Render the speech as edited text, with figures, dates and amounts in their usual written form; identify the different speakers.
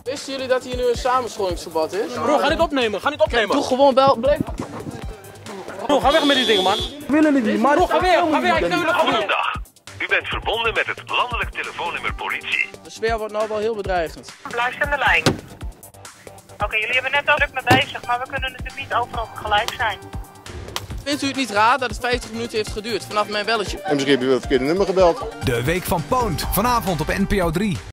Speaker 1: Wisten jullie dat hier nu een samenscholingsverbod is?
Speaker 2: Bro, ga niet opnemen,
Speaker 1: Doe gewoon blijf.
Speaker 2: Bro, ga weg met die dingen, man.
Speaker 3: Willen jullie die, maar
Speaker 2: Bro, ga weer, ik wil het
Speaker 4: Goedendag. U bent verbonden met het landelijk telefoonnummer politie.
Speaker 1: De sfeer wordt nou wel heel bedreigend.
Speaker 5: Blijf aan de lijn. Oké, jullie hebben net al druk mee bezig, maar we kunnen natuurlijk niet overal gelijk zijn.
Speaker 1: Vindt u het niet raar dat het 50 minuten heeft geduurd vanaf mijn belletje?
Speaker 6: En misschien heb je wel het verkeerde nummer gebeld.
Speaker 7: De Week van Poont, vanavond op NPO 3.